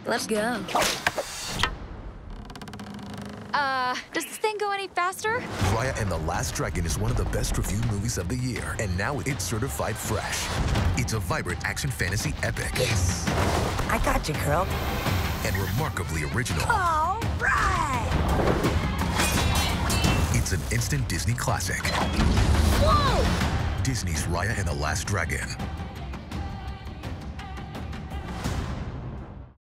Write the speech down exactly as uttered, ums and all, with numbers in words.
Let's go. Uh, does this thing go any faster? Raya and the Last Dragon is one of the best reviewed movies of the year, and now it's certified fresh. It's a vibrant action fantasy epic. Yes. I got you, girl. And remarkably original. All right. It's an instant Disney classic. Whoa! Disney's Raya and the Last Dragon.